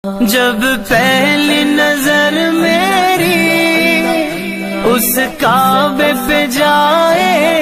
जब पहली नजर मेरी उस काबे पे जाए